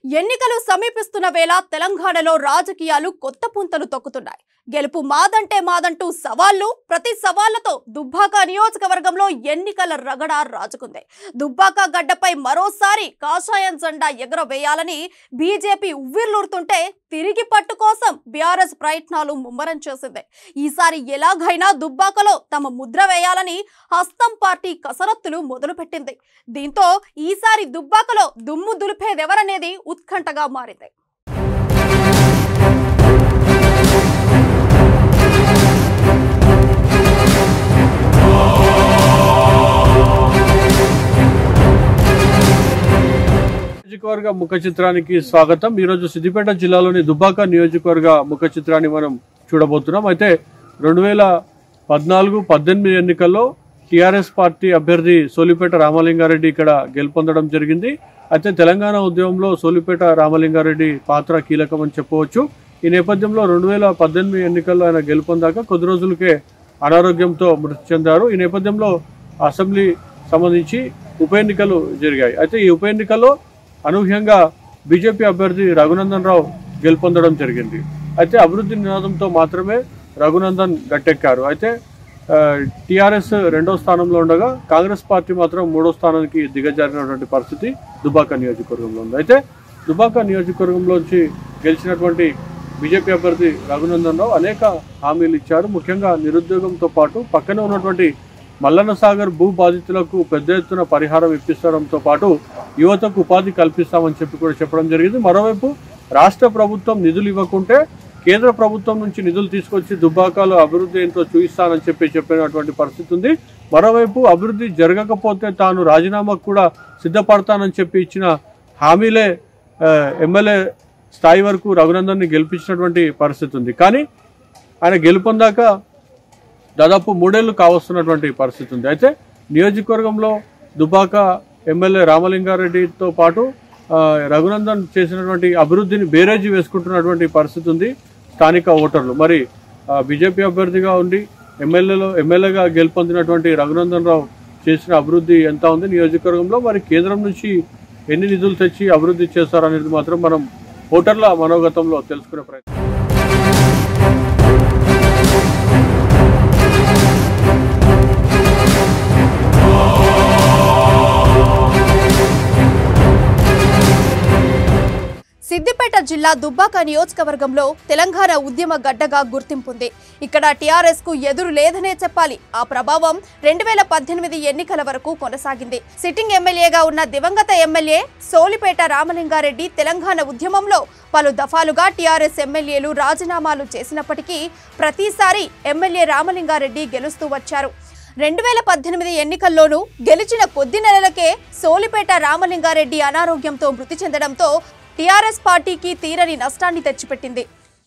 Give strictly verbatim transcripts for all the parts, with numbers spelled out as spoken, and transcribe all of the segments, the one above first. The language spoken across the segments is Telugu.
ఎన్నికలు సమీపిస్తున్న వేళ తెలంగాణలో రాజకీయాలు కొత్త పుంతలు తొక్కుతున్నాయి. గెలుపు మాదంటే మాదంటూ సవాళ్లు, ప్రతి సవాళ్లతో దుబ్బాక నియోజకవర్గంలో ఎన్నికల రగడ రాజుకుంది. దుబ్బాక గడ్డపై మరోసారి కాషాయం జెండా ఎగరవేయాలని బీజేపీ ఉవ్విర్లూరుతుంటే తిరిగి పట్టు కోసం బీఆర్ఎస్ ప్రయత్నాలు ముమ్మరం చేసింది. ఈసారి ఎలాగైనా దుబ్బాకలో తమ ముద్ర వేయాలని హస్తం పార్టీ కసరత్తులు మొదలుపెట్టింది. దీంతో ఈసారి దుబ్బాకలో దుమ్ము దులిపేదెవరనేది ఉత్కంఠగా మారింది. నియోజకవర్గ ముఖ చిత్రానికి స్వాగతం. ఈరోజు సిద్దిపేట జిల్లాలోని దుబ్బాక నియోజకవర్గ ముఖ చిత్రాన్ని మనం చూడబోతున్నాం. అయితే రెండు వేల పద్నాలుగు పద్దెనిమిది ఎన్నికల్లో టీఆర్ఎస్ పార్టీ అభ్యర్థి సోలిపేట రామలింగారెడ్డి ఇక్కడ గెలుపొందడం జరిగింది. అయితే తెలంగాణ ఉద్యమంలో సోలిపేట రామలింగారెడ్డి పాత్ర కీలకమని చెప్పవచ్చు. ఈ నేపథ్యంలో రెండు వేల పద్దెనిమిది ఎన్నికల్లో ఆయన గెలుపొందాక కొద్ది రోజులకే అనారోగ్యంతో మృతి చెందారు. ఈ నేపథ్యంలో అసెంబ్లీ సంబంధించి ఉప ఎన్నికలు జరిగాయి. అయితే ఈ ఉప ఎన్నికల్లో అనూహ్యంగా బీజేపీ అభ్యర్థి రఘునందన్ రావు గెలుపొందడం జరిగింది. అయితే అభివృద్ధి నినాదంతో మాత్రమే రఘునందన్ గట్టెక్కారు. అయితే టీఆర్ఎస్ రెండో స్థానంలో ఉండగా కాంగ్రెస్ పార్టీ మాత్రం మూడో స్థానానికి దిగజారినటువంటి పరిస్థితి దుబ్బాక నియోజకవర్గంలో ఉంది. అయితే దుబ్బాక నియోజకవర్గంలోంచి గెలిచినటువంటి బీజేపీ అభ్యర్థి రఘునందన్ రావు అనేక హామీలు ఇచ్చారు. ముఖ్యంగా నిరుద్యోగంతో పాటు పక్కనే ఉన్నటువంటి మల్లన్న సాగర్ భూ బాధితులకు పెద్ద ఎత్తున పరిహారం ఇప్పించడంతో పాటు యువతకు ఉపాధి కల్పిస్తామని చెప్పి కూడా చెప్పడం జరిగింది. మరోవైపు రాష్ట్ర ప్రభుత్వం నిధులు ఇవ్వకుంటే కేంద్ర ప్రభుత్వం నుంచి నిధులు తీసుకొచ్చి దుబ్బాకలో అభివృద్ధి ఏంటో చూపిస్తానని చెప్పి చెప్పినటువంటి పరిస్థితి ఉంది. మరోవైపు అభివృద్ధి జరగకపోతే తాను రాజీనామాకు కూడా సిద్ధపడతానని చెప్పి ఇచ్చిన హామీలే ఎమ్మెల్యే స్థాయి వరకు రఘునందన్ని గెలిపించినటువంటి పరిస్థితి ఉంది. కానీ ఆయన గెలుపొందాక దాదాపు మూడేళ్లు కావస్తున్నటువంటి పరిస్థితి ఉంది. అయితే నియోజకవర్గంలో దుబ్బాక ఎమ్మెల్యే రామలింగారెడ్డితో పాటు రఘునందన్ చేసినటువంటి అభివృద్ధిని బేరేజీ వేసుకుంటున్నటువంటి పరిస్థితి ఉంది స్థానిక ఓటర్లు. మరి బీజేపీ అభ్యర్థిగా ఉండి ఎమ్మెల్యేలో ఎమ్మెల్యేగా గెలుపొందినటువంటి రఘునందన్ రావు చేసిన అభివృద్ధి ఎంత ఉంది నియోజకవర్గంలో, మరి కేంద్రం నుంచి ఎన్ని నిధులు తెచ్చి అభివృద్ధి చేస్తారనేది మాత్రం మనం ఓటర్ల మనోగతంలో తెలుసుకునే ప్రయత్నం. సిద్దిపేట జిల్లా దుబ్బాక నియోజకవర్గంలో తెలంగాణ ఉద్యమ గడ్డగా గుర్తింపుంది. ఇక్కడ టీఆర్ఎస్ కు ఎదురు లేదనే చెప్పాలి. ఆ ప్రభావం రెండు వేల పద్దెనిమిది ఎన్నికల వరకు కొనసాగింది. సిట్టింగ్ ఎమ్మెల్యేగా ఉన్న దివంగత ఎమ్మెల్యే సోలిపేట రామలింగారెడ్డి తెలంగాణ ఉద్యమంలో పలు దఫాలుగా టీఆర్ఎస్ ఎమ్మెల్యేలు రాజీనామాలు చేసినప్పటికీ ప్రతిసారి ఎమ్మెల్యే రామలింగారెడ్డి గెలుస్తూ వచ్చారు. రెండు వేల పద్దెనిమిది ఎన్నికల్లోనూ గెలిచిన కొద్ది నెలలకే సోలిపేట రామలింగారెడ్డి అనారోగ్యంతో మృతి చెందడంతో టీఆర్ఎస్ పార్టీకి తీరని నష్టాన్ని తెచ్చిపెట్టింది.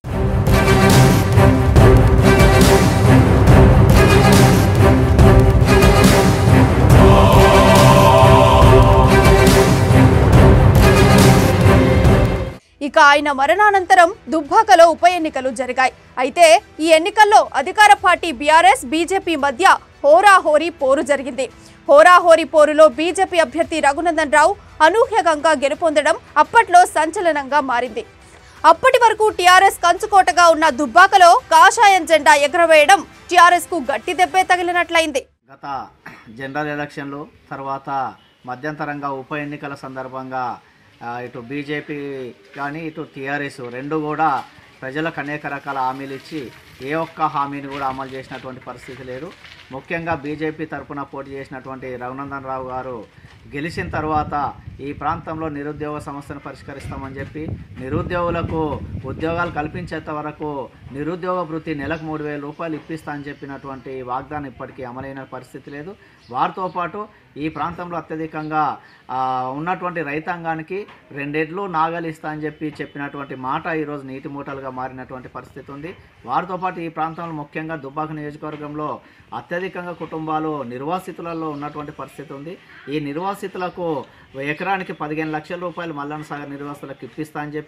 ఇక ఆయన మరణానంతరం దుబ్బాకలో ఉప ఎన్నికలు జరిగాయి. అయితే ఈ ఎన్నికల్లో అధికార పార్టీ బీఆర్ఎస్ బీజేపీ మధ్య హోరాహోరీ పోరు జరిగింది. హోరాహోరీ పోరులో బీజేపీ అభ్యర్థి రఘునందన్ రావు అనూహ్యంగా గెలుపొందడం అప్పట్లో సంచలనంగా మారింది. అప్పటి వరకు టీఆర్ఎస్ కంచుకోటగా ఉన్న దుబ్బాకలో కాషాయం జెండా ఎగరవేయడం టీఆర్ఎస్ కు గట్టి దెబ్బే తగిలినట్లయింది. గత జనరల్ ఎలక్షన్లు తర్వాత మధ్యంతరంగా ఉప ఎన్నికల సందర్భంగా ఇటు బీజేపీ కానీ ఇటు టీఆర్ఎస్ రెండు కూడా ప్రజలకు అనేక రకాల హామీలు ఇచ్చి ఏ ఒక్క హామీని కూడా అమలు చేసినటువంటి పరిస్థితి లేదు. ముఖ్యంగా బీజేపీ తరఫున పోటీ చేసినటువంటి రఘునందన్ రావు గారు గెలిచిన తర్వాత ఈ ప్రాంతంలో నిరుద్యోగ సమస్యను పరిష్కరిస్తామని చెప్పి నిరుద్యోగులకు ఉద్యోగాలు కల్పించేంత వరకు నిరుద్యోగ వృత్తి నెలకు మూడు వేల రూపాయలు ఇప్పిస్తా అని చెప్పినటువంటి వాగ్దానం ఇప్పటికీ అమలైన పరిస్థితి లేదు. వారితో పాటు ఈ ప్రాంతంలో అత్యధికంగా ఉన్నటువంటి రైతాంగానికి రెండేళ్ళు నాగలు ఇస్తా అని చెప్పి చెప్పినటువంటి మాట ఈరోజు నీటి మూటలుగా మారినటువంటి పరిస్థితి ఉంది. వారితో పాటు ఈ ప్రాంతంలో ముఖ్యంగా దుబ్బాక నియోజకవర్గంలో అత్యధికంగా కుటుంబాలు నిర్వాసితులలో ఉన్నటువంటి పరిస్థితి ఉంది. ఈ నిర్వాసితులకు ఎకరానికి పదిహేను లక్షల రూపాయలు మల్లన్న సాగర్ నిర్వాసితులకు ఇప్పిస్తా అని చెప్పి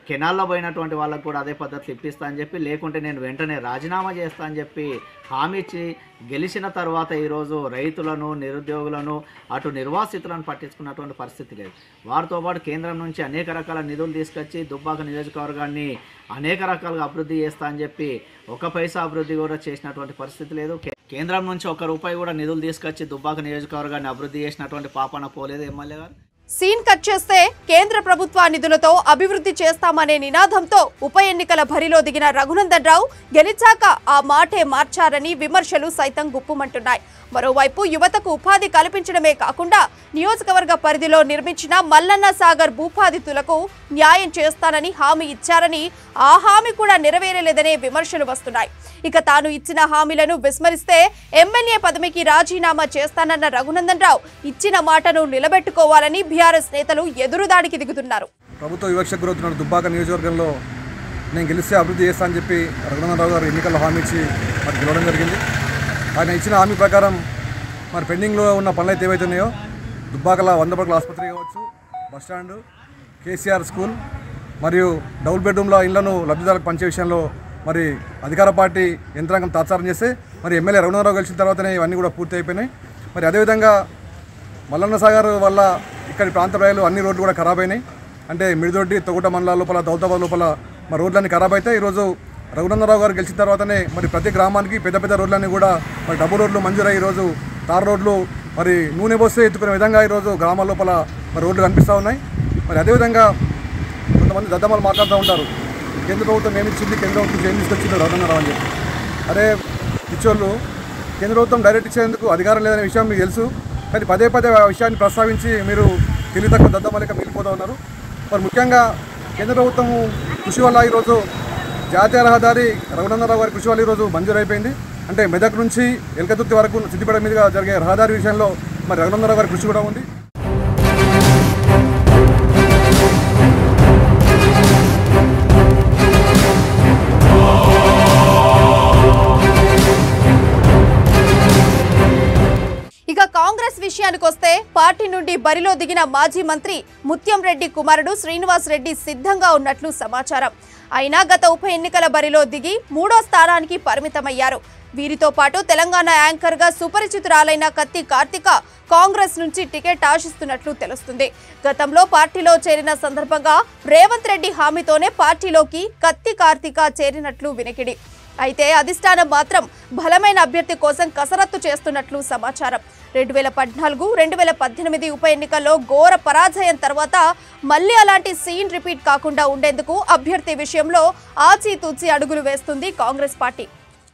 కెనాల్లో పోయినటువంటి వాళ్ళకు కూడా అదే పద్ధతులు ఇప్పిస్తా అని చెప్పి, లేకుంటే నేను వెంటనే రాజీనామా చేస్తా అని చెప్పి హామీ ఇచ్చి గెలిచిన తర్వాత ఈరోజు రైతులను, నిరుద్యోగులను, అటు నిర్వాసితులను పట్టించుకున్నటువంటి పరిస్థితి లేదు. వారితో పాటు కేంద్రం నుంచి అనేక రకాల నిధులు తీసుకొచ్చి దుబ్బాక నియోజకవర్గాన్ని అనేక రకాలుగా అభివృద్ధి చేస్తా అని చెప్పి ఒక పైసా అభివృద్ధి కూడా చేసినటువంటి పరిస్థితి లేదు. కేంద్రం నుంచి ఒక రూపాయి కూడా నిధులు తీసుకొచ్చి దుబ్బాక నియోజకవర్గాన్ని అభివృద్ధి చేసినటువంటి పాపన పోలేదు ఎమ్మెల్యే గారు. సీన్ కట్ చేస్తే కేంద్ర ప్రభుత్వ నిధులతో అభివృద్ధి చేస్తామనే నినాదంతో ఉప ఎన్నికల బరిలో దిగిన రఘునందన్ రావు గెలిచాక ఆ మాటే మార్చారని విమర్శలు సైతం గుప్పుమంటున్నాయి. మరోవైపు యువతకు ఉపాధి కల్పించడమే కాకుండా నియోజకవర్గ పరిధిలో నిర్మించిన మల్లన్న సాగర్ భూపాదితులకు న్యాయం చేస్తానని హామీ ఇచ్చారని, ఆ హామీ కూడా నెరవేరలేదనే విమర్శలు వస్తున్నాయి. ఇక తాను ఇచ్చిన హామీలను విస్మరిస్తే ఎమ్మెల్యే పదవికి రాజీనామా చేస్తానన్న రఘునందన్ రావు ఇచ్చిన మాటను నిలబెట్టుకోవాలని బీఆర్ఎస్ నేతలు ఎదురుదాడికి దిగుతున్నారు. ప్రభుత్వ వివక్ష గురవుతున్న దుబ్బాక నియోజకవర్గంలో నేను గెలిస్తే అభివృద్ధి చేస్తా అని చెప్పి రఘునందన్ రావు గారు ఎన్నికల్లో హామీ ఇచ్చి మరి గెలవడం జరిగింది. ఆయన ఇచ్చిన హామీ ప్రకారం మరి పెండింగ్లో ఉన్న పనులు అయితే ఏవైతున్నాయో దుబ్బాకల వంద పడకల ఆసుపత్రి కావచ్చు, బస్టాండు, కేసీఆర్ స్కూల్ మరియు డబుల్ బెడ్రూమ్ల ఇళ్లను లబ్ధిదారులకు పంచే విషయంలో మరి అధికార పార్టీ యంత్రాంగం తాత్సారం చేస్తే మరి ఎమ్మెల్యే రఘునందన్ రావు గెలిచిన తర్వాతనే ఇవన్నీ కూడా పూర్తి అయిపోయినాయి. మరి అదేవిధంగా మల్లన్న సాగర్ వల్ల ఇక్కడి ప్రాంత ప్రజలు అన్ని రోడ్లు కూడా ఖరాబ్ అయినాయి. అంటే మిడిదొడ్డి, తొగుట మండలాల లోపల, దౌతాబాద్ లోపల మరి రోడ్లన్నీ ఖరాబ్ అయితే ఈరోజు రఘునందన్ రావు గారు గెలిచిన తర్వాతనే మరి ప్రతి గ్రామానికి పెద్ద పెద్ద రోడ్లన్నీ కూడా మరి డబుల్ రోడ్లు మంజూరై ఈరోజు తార్ రోడ్లు మరి నూనె పోస్తే ఎత్తుకునే విధంగా ఈరోజు గ్రామాల లోపల మరి రోడ్లు కనిపిస్తూ ఉన్నాయి. మరి అదేవిధంగా కొంతమంది దద్దమ్మలు మాట్లాడుతూ ఉంటారు, కేంద్ర ప్రభుత్వం ఏమి ఇచ్చింది, కేంద్ర ప్రభుత్వం ఏమి తీసుకొచ్చిందో రఘునందన్ రావు అని చెప్పి. అదే ఇచ్చోళ్ళు కేంద్ర ప్రభుత్వం డైరెక్ట్ ఇచ్చేందుకు అధికారం లేదనే విషయం మీకు తెలుసు, కానీ పదే పదే ఆ విషయాన్ని ప్రస్తావించి మీరు తెలివి తక్కువ దద్దమ్మలేక మిగిలిపోతూ ఉన్నారు. మరి ముఖ్యంగా కేంద్ర ప్రభుత్వం కృషి వల్ల ఈరోజు జాతీయ రహదారి రఘునందన్ రావు గారి కృషి వల్ల ఈరోజు మంజూరు అయిపోయింది. అంటే మెదక్ నుంచి ఎల్కతుర్తి వరకు సిద్దిపేట మీదుగా జరిగే రహదారి విషయంలో మరి రఘునందన్ రావు గారి కృషి కూడా ఉంది. ఇక కాంగ్రెస్ విషయానికి వస్తే పార్టీ నుండి బరిలో దిగిన మాజీ మంత్రి ముత్యం రెడ్డి కుమారుడు శ్రీనివాస్ రెడ్డి సిద్ధంగా ఉన్నట్లు సమాచారం. అయినా గత ఉప ఎన్నికల బరిలో దిగి మూడో స్థానానికి పరిమితమయ్యారు. వీరితో పాటు తెలంగాణ యాంకర్ గా సుపరిచితురాలైన కత్తి కార్తిక కాంగ్రెస్ నుంచి టికెట్ ఆశిస్తున్నట్లు తెలుస్తుంది. గతంలో పార్టీలో చేరిన సందర్భంగా రేవంత్ రెడ్డి హామీతోనే పార్టీలోకి కత్తి కార్తిక చేరినట్లు వినికిడి. అయితే అధిష్టానం మాత్రం బలమైన అభ్యర్థి కోసం కసరత్తు చేస్తున్నట్లు సమాచారం. రెండు వేల పద్నాలుగు రెండు వేల పద్దెనిమిది ఉప ఎన్నికల్లో ఘోర పరాజయం తర్వాత మళ్లీ అలాంటి సీన్ రిపీట్ కాకుండా ఉండేందుకు అభ్యర్థి విషయంలో ఆచితూచి అడుగులు వేస్తుంది కాంగ్రెస్ పార్టీ.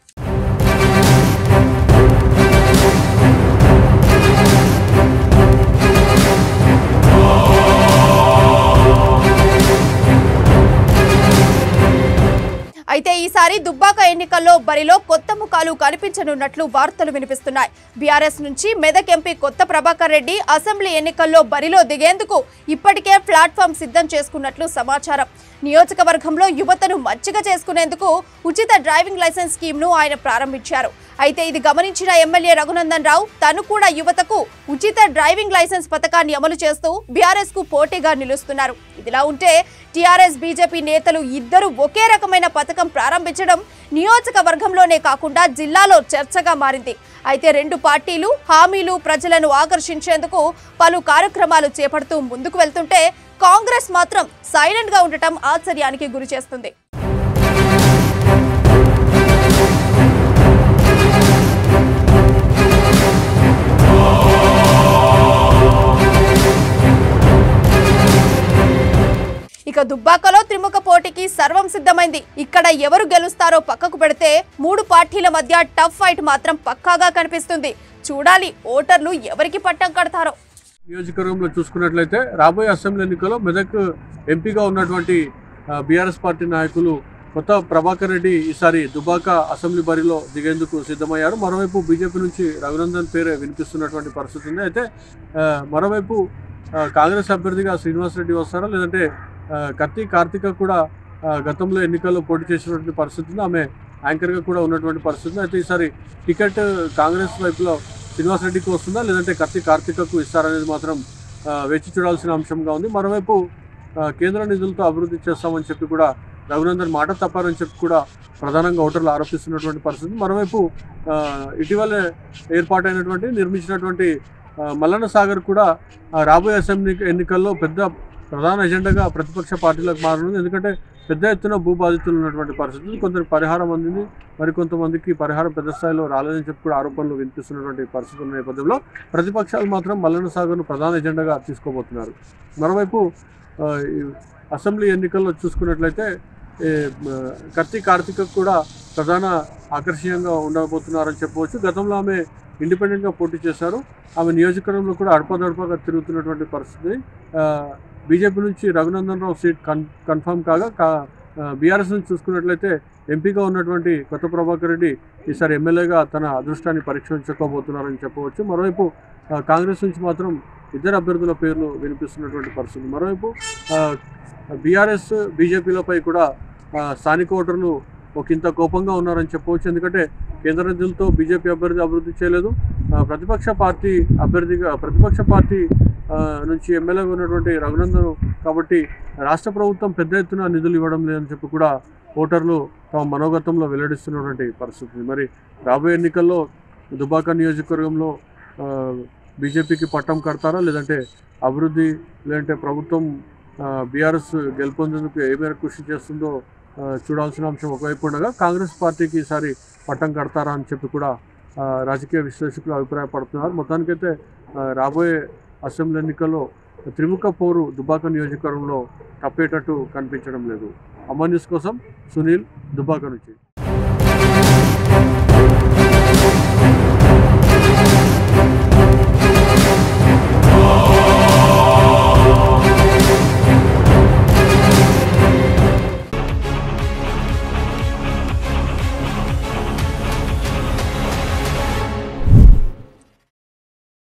అయితే ఈసారి దుబ్బాక ఎన్నికల్లో బరిలో కొత్త ముఖాలు కనిపించనున్నట్లు వార్తలు వినిపిస్తున్నాయి. బీఆర్ఎస్ నుంచి మెదక్ ఎంపీ కొత్త ప్రభాకర్ రెడ్డి అసెంబ్లీ ఎన్నికల్లో బరిలో దిగేందుకు ఇప్పటికే ప్లాట్ఫామ్ సిద్ధం చేసుకున్నట్లు సమాచారం. నియోజకవర్గంలో యువతను మచ్చిక చేసుకునేందుకు ఉచిత డ్రైవింగ్ లైసెన్స్ స్కీమ్ ను ఆయన ప్రారంభించారు. అయితే ఇది గమనించిన ఎమ్మెల్యే రఘునందన్ రావు తను కూడా యువతకు ఉచిత డ్రైవింగ్ లైసెన్స్ పథకాన్ని అమలు చేస్తూ బీఆర్ఎస్ కు పోటీగా నిలుస్తున్నారు. ఇదిలా ఉంటే టీఆర్ఎస్ బీజేపీ నేతలు ఇద్దరు ఒకే రకమైన పథకం ప్రారంభించడం నియోజకవర్గంలోనే కాకుండా జిల్లాలో చర్చగా మారింది. అయితే రెండు పార్టీలు హామీలు ప్రజలను ఆకర్షించేందుకు పలు కార్యక్రమాలు చేపడుతూ ముందుకు వెళ్తుంటే కాంగ్రెస్ మాత్రం సైలెంట్ గా ఉండటం ఆశ్చర్యానికి గురిచేస్తుంది. ఇక దుబ్బాకలో త్రిముఖ పోటీకి సర్వం సిద్ధమైంది. ఇక్కడ ఎవరు గెలుస్తారో పక్కకు పెడితే మూడు పార్టీల మధ్య టఫ్ ఫైట్ మాత్రం పక్కాగా కనిపిస్తుంది. చూడాలి ఓటర్లు ఎవరికి పట్టం కడతారో. నియోజకవర్గంలో చూసుకున్నట్లయితే రాబోయే అసెంబ్లీ ఎన్నికల్లో మెదక్ ఎంపీగా ఉన్నటువంటి బీఆర్ఎస్ పార్టీ నాయకులు కొత్త ప్రభాకర్ రెడ్డి ఈసారి దుబ్బాక అసెంబ్లీ బరిలో దిగేందుకు సిద్ధమయ్యారు. మరోవైపు బీజేపీ నుంచి రఘునందన్ పేరే వినిపిస్తున్నటువంటి పరిస్థితి ఉంది. అయితే మరోవైపు కాంగ్రెస్ అభ్యర్థిగా శ్రీనివాస్ రెడ్డి వస్తారా, లేదంటే కత్తి కార్తిక కూడా గతంలో ఎన్నికల్లో పోటీ చేసినటువంటి పరిస్థితి ఉంది. ఆమె యాంకర్గా కూడా ఉన్నటువంటి పరిస్థితి ఉంది. అయితే ఈసారి టికెట్ కాంగ్రెస్ వైపులో శ్రీనివాస్ రెడ్డికి వస్తుందా, లేదంటే కత్తి కార్తికకు ఇస్తారనేది మాత్రం వేచి చూడాల్సిన అంశంగా ఉంది. మరోవైపు కేంద్ర నిధులతో అభివృద్ధి చేస్తామని చెప్పి కూడా రఘునందన్ మాట తప్పారని చెప్పి కూడా ప్రధానంగా ఓటర్లు ఆరోపిస్తున్నటువంటి పరిస్థితి. మరోవైపు ఇటీవలే ఏర్పాటైనటువంటి నిర్మించినటువంటి మల్లన్న సాగర్ కూడా రాబోయే అసెంబ్లీ ఎన్నికల్లో పెద్ద ప్రధాన ఎజెండాగా ప్రతిపక్ష పార్టీలకు మారనుంది. ఎందుకంటే పెద్ద ఎత్తున భూ బాధితులు ఉన్నటువంటి పరిస్థితులు, కొందరికి పరిహారం అందింది, మరికొంతమందికి పరిహారం పెద్ద స్థాయిలో రాలేదని చెప్పి కూడా ఆరోపణలు వినిపిస్తున్నటువంటి పరిస్థితుల నేపథ్యంలో ప్రతిపక్షాలు మాత్రం మల్లన్న సాగర్ను ప్రధాన ఎజెండాగా తీసుకోబోతున్నారు. మరోవైపు అసెంబ్లీ ఎన్నికల్లో చూసుకున్నట్లయితే కత్తి కార్తిక కూడా ప్రధాన ఆకర్షణీయంగా ఉండబోతున్నారని చెప్పవచ్చు. గతంలో ఆమె ఇండిపెండెంట్గా పోటీ చేశారు. ఆమె నియోజకవర్గంలో కూడా అడపదడపగా తిరుగుతున్నటువంటి పరిస్థితి. బీజేపీ నుంచి రఘునందన్ రావు సీట్ కన్ కన్ఫర్మ్ కాగా కా బీఆర్ఎస్ నుంచి చూసుకున్నట్లయితే ఎంపీగా ఉన్నటువంటి కొత్త ప్రభాకర్ రెడ్డి ఈసారి ఎమ్మెల్యేగా తన అదృష్టాన్ని పరీక్షించుకోబోతున్నారని చెప్పవచ్చు. మరోవైపు కాంగ్రెస్ నుంచి మాత్రం ఇద్దరు అభ్యర్థుల పేర్లు వినిపిస్తున్నటువంటి పరిస్థితి. మరోవైపు బీఆర్ఎస్ బీజేపీలపై కూడా స్థానిక ఓటర్లు ఒకంత కోపంగా ఉన్నారని చెప్పవచ్చు. ఎందుకంటే కేంద్ర నిధులతో బీజేపీ అభ్యర్థి అభివృద్ధి చేయలేదు, ప్రతిపక్ష పార్టీ అభ్యర్థిగా ప్రతిపక్ష పార్టీ నుంచి ఎమ్మెల్యేగా ఉన్నటువంటి రఘునందన్ కాబట్టి రాష్ట్ర ప్రభుత్వం పెద్ద ఎత్తున నిధులు ఇవ్వడం లేదని చెప్పి కూడా ఓటర్లు తమ మనోగతంలో వెల్లడిస్తున్నటువంటి పరిస్థితి. మరి రాబోయే ఎన్నికల్లో దుబ్బాక నియోజకవర్గంలో బీజేపీకి పట్టం కడతారా, లేదంటే అభివృద్ధి లేదంటే ప్రభుత్వం బీఆర్ఎస్ గెలుపొందేందుకు ఏ మేరకు కృషి చేస్తుందో చూడాల్సిన అంశం ఒకవైపు ఉండగా, కాంగ్రెస్ పార్టీకి ఈసారి పట్టం కడతారా అని చెప్పి కూడా రాజకీయ విశ్లేషకులు అభిప్రాయపడుతున్నారు. మొత్తానికైతే రాబోయే అసెంబ్లీ ఎన్నికల్లో త్రిముఖ పోరు దుబ్బాక నియోజకవర్గంలో తప్పేటట్టు కనిపించడం లేదు. అమర్ న్యూస్ కోసం సునీల్, దుబ్బాక నుంచి.